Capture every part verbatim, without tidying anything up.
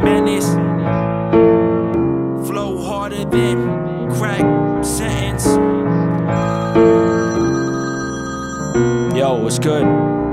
menace. Flow harder than crack sentence. Yo, what's good?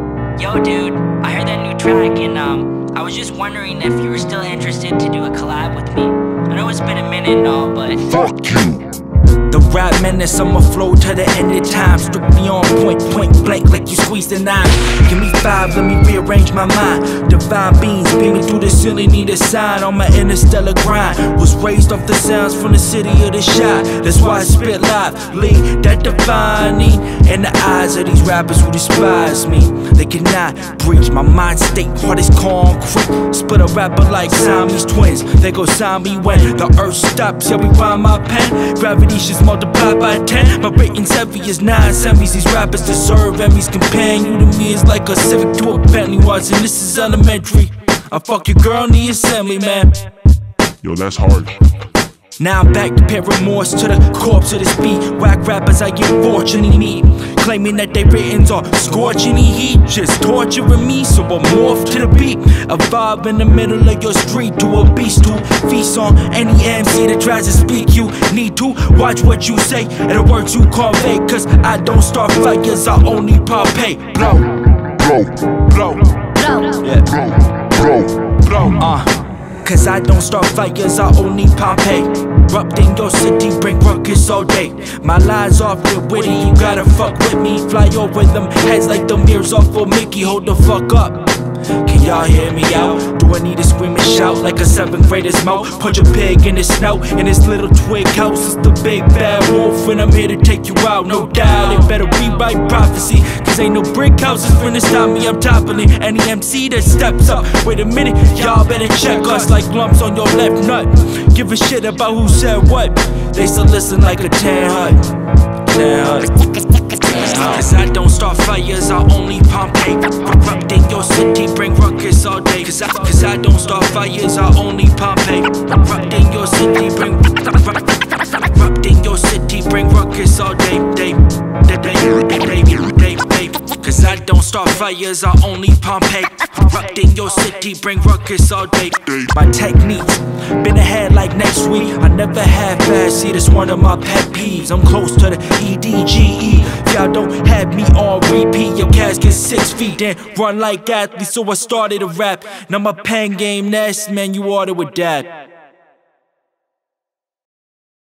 Yo, dude, I heard that new track, and um, I was just wondering if you were still interested to do a collab with me. I know it's been a minute and all, but Fuck you. The rap menace, I'ma flow to the end of time. Strictly on point, point blank, like you squeezed a nine. Give me five, let me rearrange my mind. Divine beings beaming through the ceiling, need a sign on my interstellar grind. Was raised off the sounds from the city of the shot. That's why I spit live, lead that defining in the eyes of these rappers who despise me. They cannot breach my mind state, heart is concrete. Split a rapper like Siamese twins. They go sign me when the earth stops. Yeah, we rhyme my pen. Gravity just multiplied by ten. My rating's heavy as nine semis. These rappers deserve Emmys. Comparing you to me is like a Civic to a Bentley. Watching this is elementary. I fuck your girl in the assembly, man. Yo, that's hard. Now I'm back to pay remorse to the corpse of this beat. Whack rappers I get fortunately meet, claiming that they writtens are scorching the heat. Just torturing me, so I morph to the beat. A vibe in the middle of your street to a beast who feasts on any M C that tries to speak. You need to watch what you say and the words you convey, cause I don't start fires, I only Pompeii. Blow, Blow, blow, blow. yeah, blow, blow. blow, uh Cause I don't start fires, I only Pompeii. Erupting your city, bring ruckus all day. My lines off the witty, you gotta fuck with me. Fly over them heads like the mirrors off of Mickey, hold the fuck up. Can y'all hear me out? Do I need to scream and shout like a seventh grader's mouth? Punch a pig in his snout in his little twig house. It's the big bad wolf and I'm here to take you out. No doubt, it better rewrite prophecy, cause ain't no brick houses finna stop me. I'm toppling any M C that steps up. Wait a minute, y'all better check us like lumps on your left nut. Give a shit about who said what. They still listen like a tan hut. Tan hut. Cause I don't start fires, I only Pompeii. Erupting your city, bring ruckus all day. Cause I, cause I don't start fires, I only Pompeii. Erupting your city, bring Erupting your city, bring ruckus all day. Day, day, day, day, day, day. Cause I don't start fires, I only Pompeii. Erupting your city, bring ruckus all day. My techniques been ahead like next week. I never had bad, see that's one of my pet peeves. I'm close to the E D G E. If y'all don't have me on repeat, your cats get six feet, then run like athletes. So I started a rap. Now my pen game next, man, you order with that.